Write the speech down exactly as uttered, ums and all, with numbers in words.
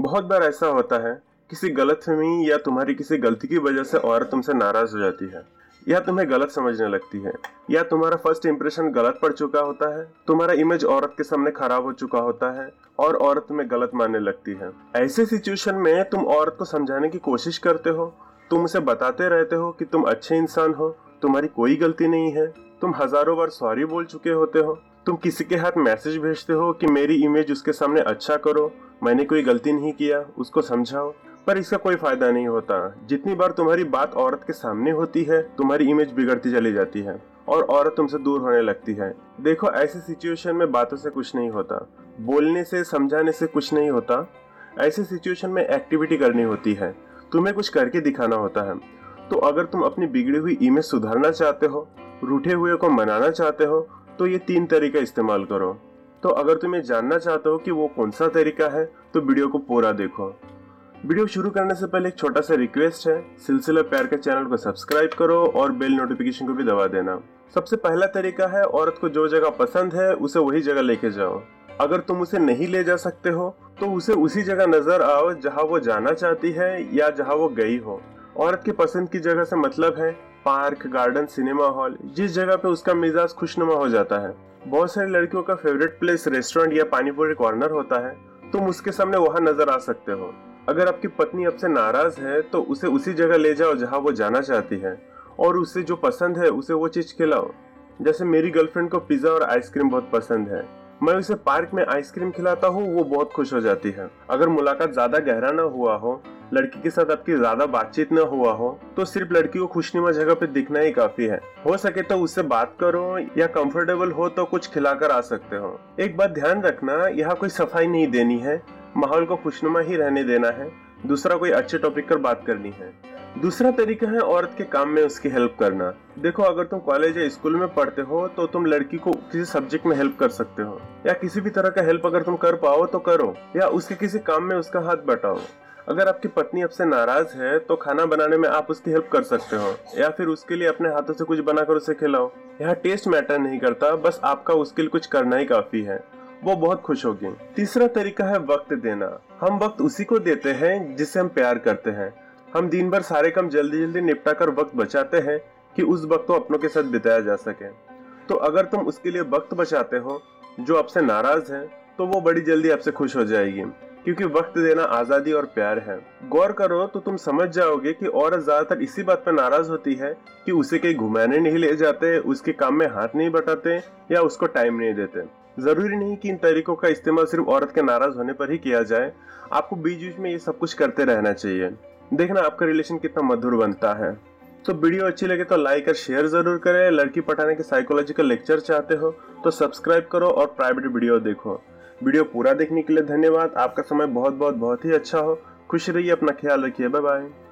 बहुत बार ऐसा होता है, किसी गलतफहमी या तुम्हारी किसी गलती की वजह से औरत तुमसे नाराज हो जाती है, या तुम्हें गलत समझने लगती है, या तुम्हारा फर्स्ट इंप्रेशन गलत पड़ चुका होता है, तुम्हारा इमेज औरत के सामने खराब हो चुका होता है और औरत तुम्हें गलत मानने लगती है। ऐसे सिचुएशन में तुम औरत को समझाने की कोशिश करते हो, तुम उसे बताते रहते हो कि तुम अच्छे इंसान हो, तुम्हारी कोई गलती नहीं है, तुम हजारों बार सॉरी बोल चुके होते हो, तुम किसी के हाथ मैसेज भेजते हो कि मेरी इमेज उसके सामने अच्छा करो, मैंने कोई गलती नहीं किया, उसको समझाओ, पर इसका कोई फायदा नहीं होता। जितनी बार तुम्हारी बात औरत के सामने होती है, तुम्हारी इमेज बिगड़ती चली जाती है और औरत तुमसे दूर होने लगती है। देखो, ऐसी सिचुएशन में बातों से कुछ नहीं होता, बोलने से समझाने से कुछ नहीं होता। ऐसी सिचुएशन में एक्टिविटी करनी होती है, तुम्हें कुछ करके दिखाना होता है। तो अगर तुम अपनी बिगड़ी हुई इमेज सुधारना चाहते हो, रूठे हुए को मनाना चाहते हो, तो ये तीन तरीका इस्तेमाल करो। तो अगर तुम्हें जानना चाहते हो कि वो कौन सा तरीका है, तो वीडियो को पूरा देखो। वीडियो शुरू करने से पहले एक छोटा सा रिक्वेस्ट है, सिलसिला प्यार के चैनल को सब्सक्राइब करो और बेल नोटिफिकेशन को भी दबा देना। सबसे पहला तरीका है, औरत को जो जगह पसंद है उसे वही जगह लेके जाओ। अगर तुम उसे नहीं ले जा सकते हो तो उसे उसी जगह नजर आओ जहाँ वो जाना चाहती है या जहाँ वो गई हो। औरत की पसंद की जगह से मतलब है पार्क, गार्डन, सिनेमा हॉल, जिस जगह पे उसका मिजाज खुशनुमा हो जाता है। बहुत सारी लड़कियों का फेवरेट प्लेस रेस्टोरेंट या पानीपुरी कॉर्नर होता है, तुम उसके सामने वहां नजर आ सकते हो। अगर आपकी पत्नी आपसे नाराज है तो उसे उसी जगह ले जाओ जहां वो जाना चाहती है और उसे जो पसंद है उसे वो चीज खिलाओ। जैसे मेरी गर्लफ्रेंड को पिज्जा और आइसक्रीम बहुत पसंद है, मैं उसे पार्क में आइसक्रीम खिलाता हूँ, वो बहुत खुश हो जाती है। अगर मुलाकात ज्यादा गहरा ना हुआ हो, लड़की के साथ आपकी ज्यादा बातचीत न हुआ हो, तो सिर्फ लड़की को खुशनुमा जगह पे दिखना ही काफी है। हो सके तो उससे बात करो या कंफर्टेबल हो तो कुछ खिलाकर आ सकते हो। एक बात ध्यान रखना, यहाँ कोई सफाई नहीं देनी है, माहौल को खुशनुमा ही रहने देना है। दूसरा, कोई अच्छे टॉपिक पर बात करनी है। दूसरा तरीका है औरत के काम में उसकी हेल्प करना। देखो, अगर तुम कॉलेज या स्कूल में पढ़ते हो तो तुम लड़की को किसी सब्जेक्ट में हेल्प कर सकते हो, या किसी भी तरह का हेल्प अगर तुम कर पाओ तो करो, या उसके किसी काम में उसका हाथ बटाओ। अगर आपकी पत्नी आपसे नाराज है तो खाना बनाने में आप उसकी हेल्प कर सकते हो, या फिर उसके लिए अपने हाथों से कुछ बनाकर उसे खिलाओ। यहाँ टेस्ट मैटर नहीं करता, बस आपका उसके लिए कुछ करना ही काफी है, वो बहुत खुश होगी। तीसरा तरीका है वक्त देना। हम वक्त उसी को देते हैं जिससे हम प्यार करते हैं। हम दिन भर सारे काम जल्दी जल्दी निपटा कर वक्त बचाते हैं कि उस वक्त को अपनों के साथ बिताया जा सके। तो अगर तुम उसके लिए वक्त बचाते हो जो आपसे नाराज है, तो वो बड़ी जल्दी आपसे खुश हो जाएगी, क्योंकि वक्त देना आजादी और प्यार है। गौर करो तो तुम समझ जाओगे कि औरत ज्यादातर इसी बात पर नाराज होती है कि उसे कहीं घुमाने नहीं ले जाते, उसके काम में हाथ नहीं बटाते या उसको टाइम नहीं देते। जरूरी नहीं कि इन तरीकों का इस्तेमाल सिर्फ औरत के नाराज होने पर ही किया जाए, आपको बीच बीच में ये सब कुछ करते रहना चाहिए। देखना आपका रिलेशन कितना मधुर बनता है। तो वीडियो अच्छी लगे तो लाइक और शेयर जरूर करें। लड़की पटाने के साइकोलॉजिकल लेक्चर चाहते हो तो सब्सक्राइब करो और प्राइवेट वीडियो देखो। वीडियो पूरा देखने के लिए धन्यवाद। आपका समय बहुत बहुत बहुत ही अच्छा हो। खुश रहिए, अपना ख्याल रखिए। Bye bye.